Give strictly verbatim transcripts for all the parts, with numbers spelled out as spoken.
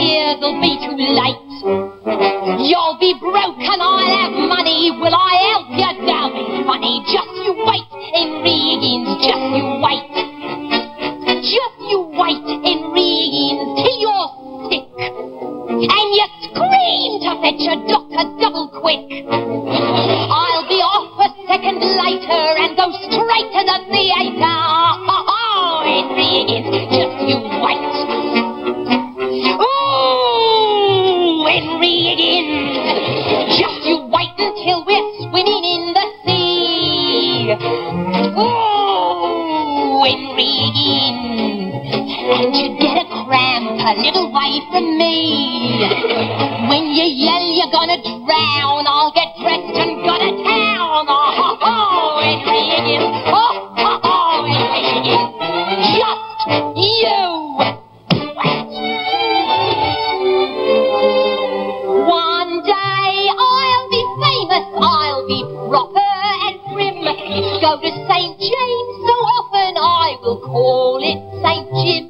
years will be too late. You'll be broke and I'll have money. Will I help you? Don't be funny. Just you wait, Henry Higgins, just you wait. Just you wait, Henry Higgins, till you're sick. And you scream to fetch a doctor double quick. I'll be off a second later and go straight to the theatre. Oh, Henry Higgins, just you wait. Oh, Henry Higgins, just you wait until we're swimming in the sea. Oh, Henry Higgins, and you get a cramp a little way from me. When you yell you're gonna drown, I'll get dressed and go to town. Oh, oh, Henry Higgins, oh, oh, oh, Henry Higgins, just you wait. One day I'll be famous, I'll be proper and prim. Go to Saint James so often I will call it Saint Jim.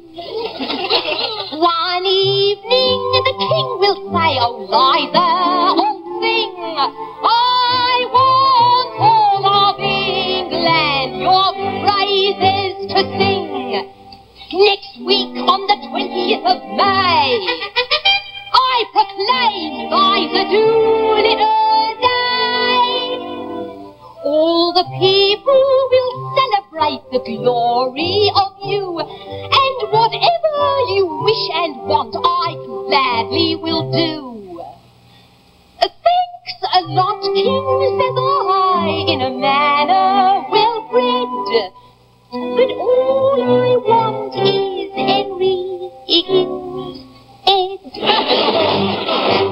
One evening the king will say, oh Liza, old thing, I want all of England your praises to sing. Next week on the twentieth of May, I proclaim Liza Doolittle Day. All the people will celebrate the glory of you, and whatever you wish and want, I gladly will do. Thanks a lot, King, says I, in a manner well bred. But all I want is Henry Higgins' head.